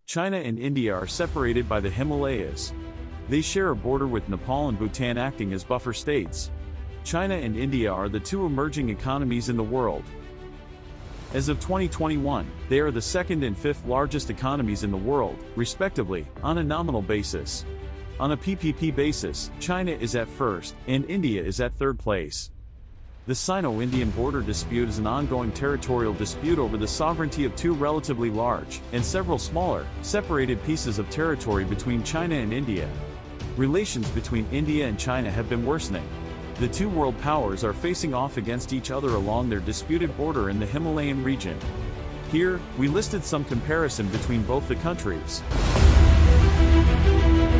China and India are separated by the Himalayas. They share a border with Nepal and Bhutan, acting as buffer states. China and India are the two emerging economies in the world. As of 2021, they are the second and fifth largest economies in the world, respectively, on a nominal basis. On a PPP basis, China is at first, and India is at third place. The Sino-Indian border dispute is an ongoing territorial dispute over the sovereignty of two relatively large, and several smaller, separated pieces of territory between China and India. Relations between India and China have been worsening. The two world powers are facing off against each other along their disputed border in the Himalayan region. Here, we listed some comparison between both the countries.